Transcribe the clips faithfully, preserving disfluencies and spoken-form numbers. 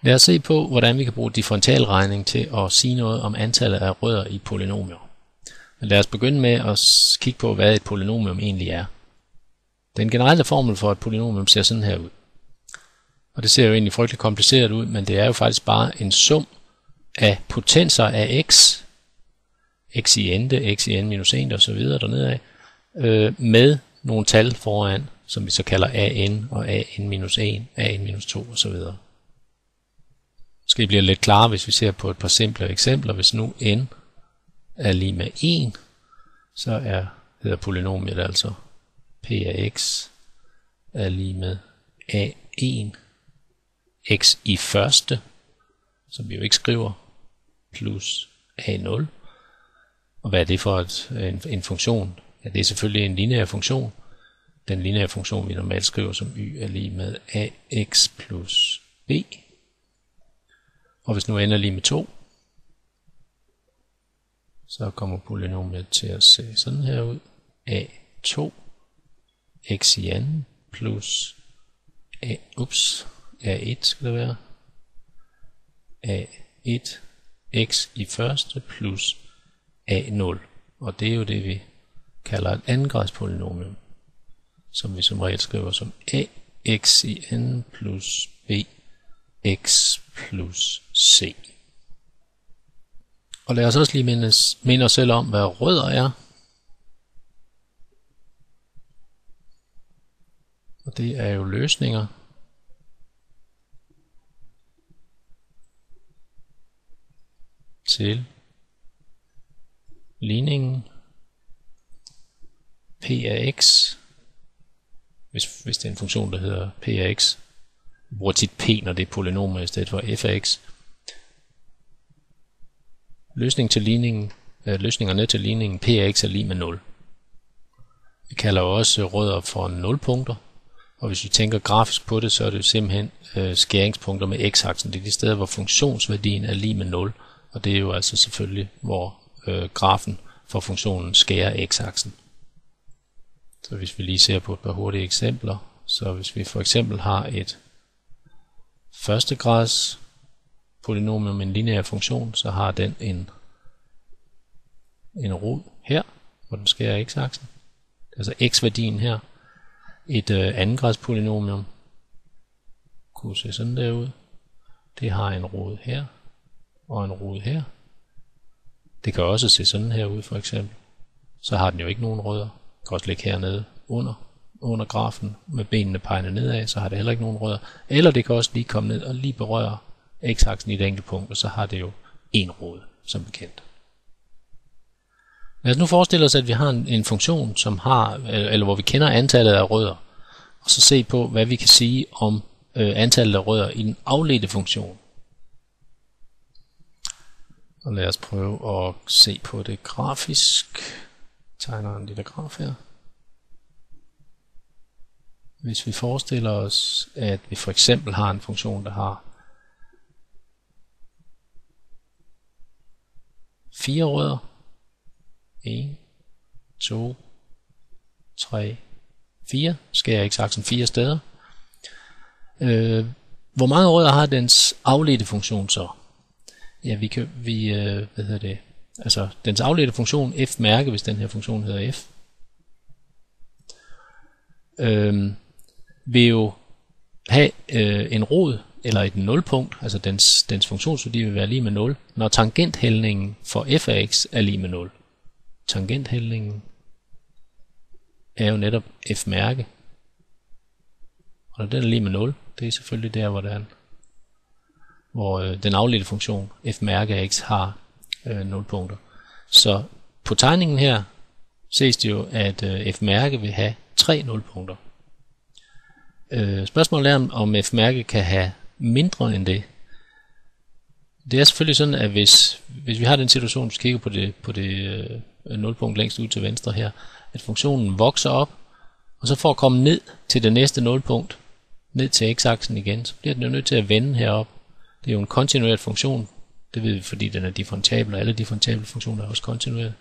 Lad os se på, hvordan vi kan bruge differentialregning til at sige noget om antallet af rødder i polynomier. Men lad os begynde med at kigge på, hvad et polynomium egentlig er. Den generelle formel for et polynomium ser sådan her ud. Og det ser jo egentlig frygtelig kompliceret ud, men det er jo faktisk bare en sum af potenser af x, x i ente, x i n minus en og så videre dernede af, øh, med nogle tal foran, som vi så kalder an og an minus en, an minus to og så videre. Måske det bliver lidt klarere, hvis vi ser på et par simple eksempler. Hvis nu n er lige med en, så er, hedder polynomiet altså p af x er lige med a en, x i første, som vi jo ikke skriver, plus a nul. Og hvad er det for et, en, en funktion? Ja, det er selvfølgelig en lineær funktion. Den lineære funktion, vi normalt skriver som y, er lige med ax plus b. Og hvis nu n er lige med to, så kommer polynomiet til at se sådan her ud. a to x i anden plus a, ups, a et skal det være. a et x i første plus a nul. Og det er jo det, vi kalder et andengrads polynomium, som vi som regel skriver som ax i anden plus bx plus c. Og lad os også lige minde, minde os selv om, hvad rødder er. Og det er jo løsninger til ligningen p af x, hvis, hvis det er en funktion, der hedder p af x. Vi bruger tit p, når det er polynomer i stedet for f af x. Løsning til ligningen, øh, løsningerne til ligningen p af x er lige med nul. Vi kalder også rødder for nulpunkter, og hvis vi tænker grafisk på det, så er det simpelthen øh, skæringspunkter med x-aksen. Det er de steder, hvor funktionsværdien er lige med nul, og det er jo altså selvfølgelig, hvor øh, grafen for funktionen skærer x-aksen. Så hvis vi lige ser på et par hurtige eksempler, så hvis vi for eksempel har et førstegrads polynomium med en lineær funktion, så har den en, en rod her, hvor den skærer x-aksen. Altså x-værdien her. Et øh, andengrads polynomium kunne se sådan der ud. Det har en rod her og en rod her. Det kan også se sådan her ud for eksempel. Så har den jo ikke nogen rødder. Det kan også ligge hernede under, under grafen med benene pegende nedad, så har det heller ikke nogen rødder. Eller det kan også lige komme ned og lige berøre x-aksen i et enkelt punkt, og så har det jo en rod, som bekendt. Lad os nu forestille os, at vi har en, en funktion, som har, eller hvor vi kender antallet af rødder, og så se på, hvad vi kan sige om øh, antallet af rødder i den afledte funktion. Og lad os prøve at se på det grafisk. Jeg tegner en lille graf her. Hvis vi forestiller os, at vi for eksempel har en funktion, der har fire rødder. en, to, tre, fire. Skærer x-aksen fire steder. Øh, hvor mange rødder har dens afledte funktion så? Ja, vi kan, vi, øh, hvad hedder det? Altså, dens afledte funktion f-mærke, hvis den her funktion hedder f, øh, vil jo have øh, en rod, eller et nulpunkt, altså dens, dens funktionsværdi vil være lige med nul, når tangenthældningen for f af x er lige med nul. Tangenthældningen er jo netop f-mærke, og når den er lige med nul, det er selvfølgelig der, hvor, den, hvor øh, den afledte funktion f-mærke af x har øh, nul punkter. Så på tegningen her ses det jo, at øh, f-mærke vil have tre nulpunkter. Øh, spørgsmålet er, om f-mærke kan have mindre end det. Det er selvfølgelig sådan, at hvis, hvis vi har den situation, hvis vi kigger på det, på det øh, nulpunkt længst ud til venstre her, at funktionen vokser op, og så for at komme ned til det næste nulpunkt, ned til x-aksen igen, så bliver den jo nødt til at vende herop. Det er jo en kontinueret funktion. Det ved vi, fordi den er differentiabel, og alle differentiable funktioner er også kontinuerede.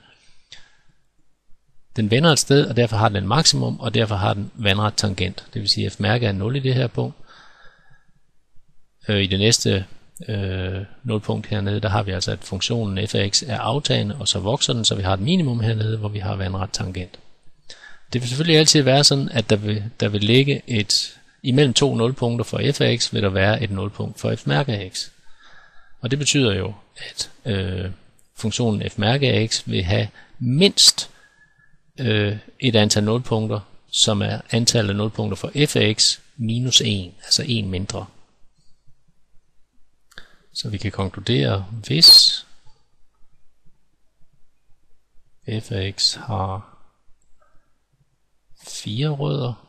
Den vender et sted, og derfor har den en maksimum, og derfor har den vandret tangent. Det vil sige, at f-mærke er nul i det her punkt. Øh, I det næste øh, nulpunkt hernede, der har vi altså, at funktionen f af x er aftagende, og så vokser den, så vi har et minimum hernede, hvor vi har vandret tangent. Det vil selvfølgelig altid være sådan, at der vil, der vil ligge et, imellem to nulpunkter for f af x, vil der være et nulpunkt for f mærke af x. Og det betyder jo, at øh, funktionen f mærke af x vil have mindst øh, et antal nulpunkter, som er antallet af nulpunkter for f af x minus en, altså en mindre. Så vi kan konkludere, hvis f af x har fire rødder,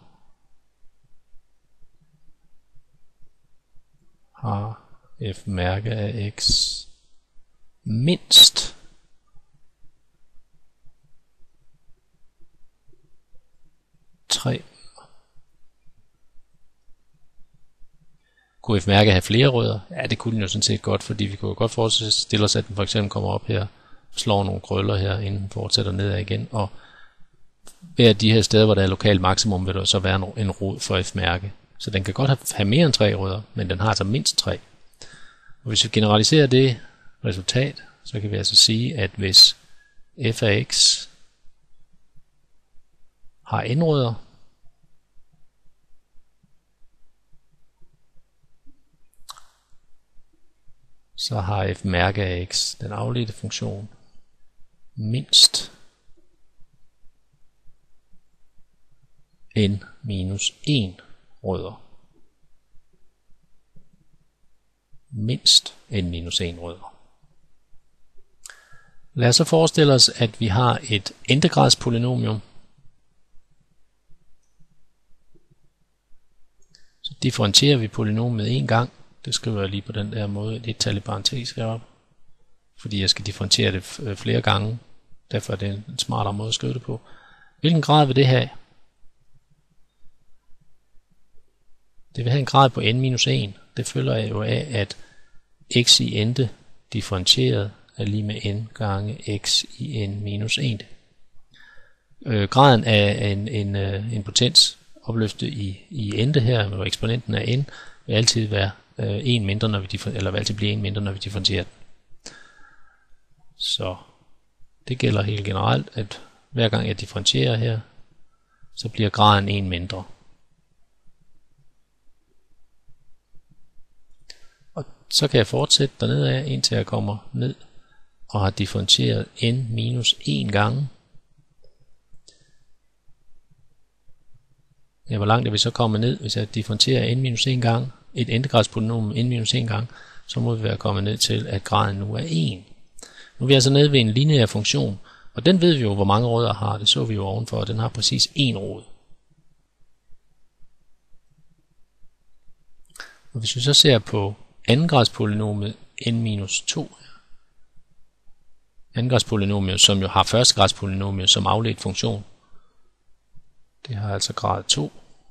har f mærke af x mindst tre. Kunne f mærke have flere rødder? Ja, det kunne den jo sådan set godt, fordi vi kunne godt forestille os, at den for eksempel kommer op her, slår nogle krøller her, inden den fortsætter nedad igen, og ved at de her steder, hvor der er lokalt maksimum, vil der så være en rod for f mærke. Så den kan godt have mere end tre rødder, men den har altså mindst tre. Og hvis vi generaliserer det resultat, så kan vi altså sige, at hvis f af x har n rødder, så har f mærke af x, den afledte funktion, mindst n minus en rødder. Mindst n minus en rødder. Lad os så forestille os, at vi har et n-grads polynomium. Så differentierer vi polynomiet en gang. Det skriver jeg lige på den der måde, et tal i parentes heroppe, fordi jeg skal differentiere det flere gange. Derfor er det en smartere måde at skrive det på. Hvilken grad vil det have? Det vil have en grad på n minus en. Det følger jo af, at x i ente differentieret er lige med n gange x i n minus en. Øh, graden af en, en, en potens opløftet i, i ente her, hvor eksponenten er n, vil altid være øh, en mindre, når vi eller vil altid blive en mindre, når vi differentierer den. Så det gælder helt generelt, at hver gang jeg differentierer her, så bliver graden en mindre. Og så kan jeg fortsætte dernede af, indtil jeg kommer ned og har differentieret n minus en gange. Ja, hvor langt er vi så kommet ned, hvis jeg differentierer n minus en gange, et n-grads polynomium n minus en gange, så må vi være kommet ned til, at graden nu er en. Nu er vi altså nede ved en lineær funktion, og den ved vi jo, hvor mange rødder har. Det så vi jo ovenfor, og den har præcis en rod. Og hvis vi så ser på anden-grads polynomiet n minus to, anden-grads polynomiet, som jo har første-grads polynomiet som afledt funktion, det har altså grad to.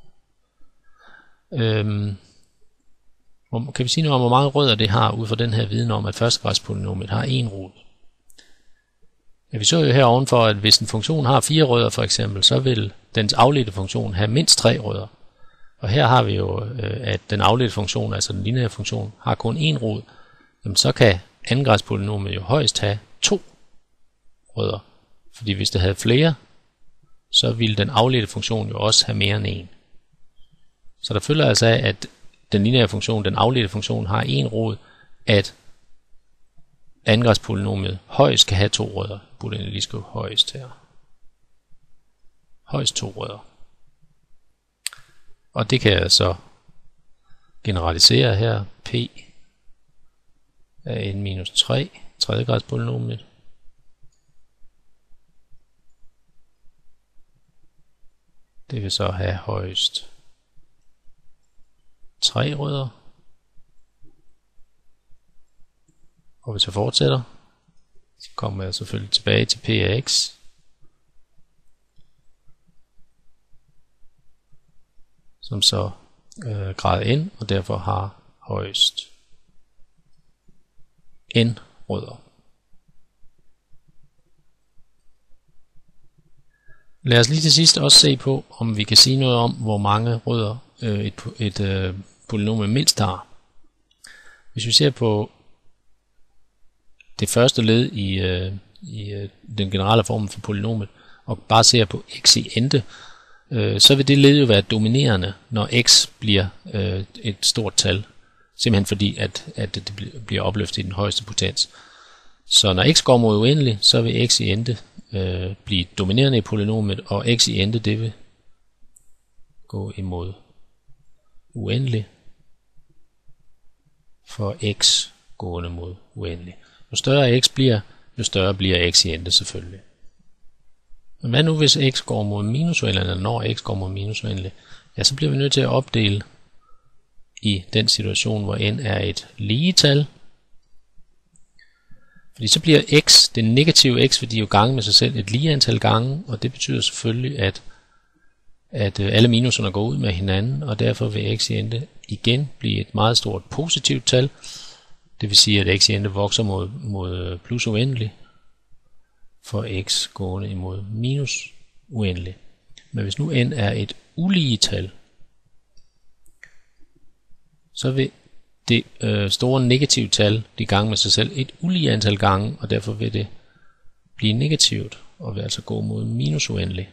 Øhm, kan vi sige noget om, hvor mange rødder det har, ud fra den her viden om, at første-grads polynomiet har en rod? Ja, vi så jo her ovenfor, at hvis en funktion har fire rødder for eksempel, så vil dens afledte funktion have mindst tre rødder. Og her har vi jo, at den afledte funktion, altså den lineære funktion, har kun en rod. Jamen så kan anden-grads polynomiet jo højst have to rødder. Fordi hvis det havde flere, så ville den afledte funktion jo også have mere end en. Så der følger altså af, at den lineære funktion, den afledte funktion, har en rod, at anden-grads polynomiet højst kan have to rødder. Jeg burde lige skrive højst her. Højst to rødder. Og det kan jeg så generalisere her. P af n minus tre, tredje-grads polynomiet. Det vil så have højst tre rødder. Og hvis jeg fortsætter, så kommer jeg selvfølgelig tilbage til P af x. Som så øh, grad n, og derfor har højst n rødder. Lad os lige til sidst også se på, om vi kan sige noget om, hvor mange rødder øh, et, et øh, polynomium mindst har. Hvis vi ser på det første led i, øh, i øh, den generelle formel for polynomet, og bare ser på x i ente, øh, så vil det led jo være dominerende, når x bliver øh, et stort tal. Simpelthen fordi, at, at det bliver opløftet i den højeste potens. Så når x går mod uendelig, så vil x i ente øh, blive dominerende i polynomet, og x i ente det vil gå imod uendelig for x gående mod uendelig. Jo større x bliver, jo større bliver x i ente selvfølgelig. Men hvad nu hvis x går mod minus uendelig, eller når x går mod minus uendelig? Ja, så bliver vi nødt til at opdele i den situation, hvor n er et lige tal. Fordi så bliver x, det negative x, fordi jo gange med sig selv et lige antal gange, og det betyder selvfølgelig, at, at alle minuserne går ud med hinanden, og derfor vil x i ente igen blive et meget stort positivt tal. Det vil sige, at x i ente vokser mod, mod plus uendelig, for x gående imod minus uendelig. Men hvis nu n er et ulige tal, så vil det øh, store negative tal blive gange med sig selv et ulige antal gange, og derfor vil det blive negativt, og vil altså gå mod minus uendelig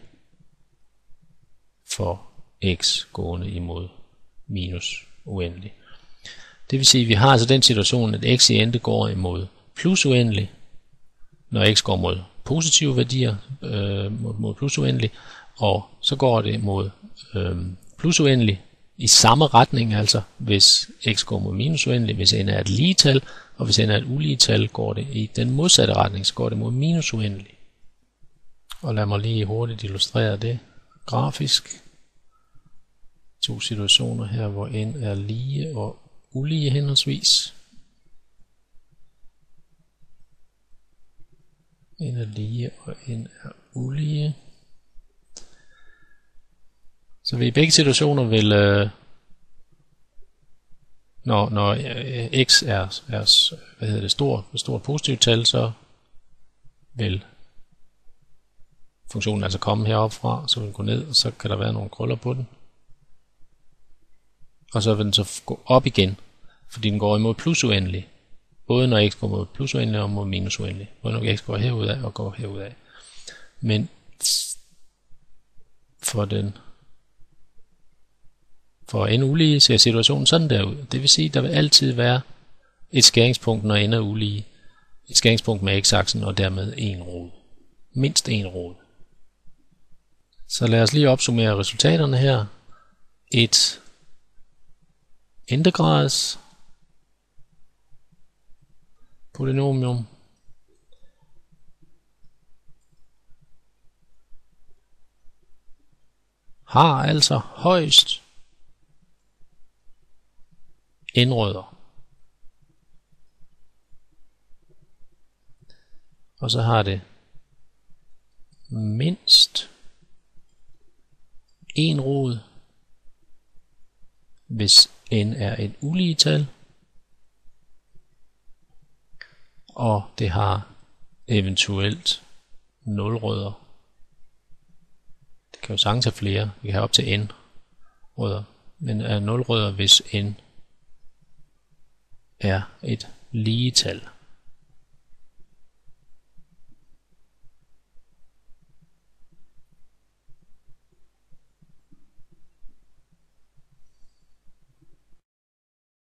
for x gående imod minus uendelig. Det vil sige, at vi har altså den situation, at x i ente går imod plus uendelig, når x går mod positive værdier, øh, mod, mod plus uendelig, og så går det mod øh, plus uendelig i samme retning, altså hvis x går mod minus uendelig, hvis n er et lige tal, og hvis n er et ulige tal, går det i den modsatte retning, så går det mod minus uendelig. Og lad mig lige hurtigt illustrere det grafisk. To situationer her, hvor n er lige og ulige henholdsvis. N er lige og n er ulige. Så ved i begge situationer vil, øh, når, når øh, x er, er hvad hedder det, stor, stort positivt tal, så vil funktionen altså komme heroppe fra, så vil den gå ned, og så kan der være nogle krøller på den. Og så vil den så gå op igen, fordi den går imod plus uendelig. Både når x går mod plus uendelig og mod minus uendelig. Både når x går herudad og går herudad. Men for den For n ulige ser situationen sådan der ud. Det vil sige, at der vil altid være et skæringspunkt, når n er ulige. Et skæringspunkt med x-aksen og dermed en rod. Mindst en rod. Så lad os lige opsummere resultaterne her. Et entegrads polynomium har altså højst n-rødder. Og så har det mindst en rod, hvis n er et ulige tal, og det har eventuelt nul rødder. Det kan jo sagtens have flere. Vi kan have op til n rødder, men er nul rødder, hvis n er et lige tal.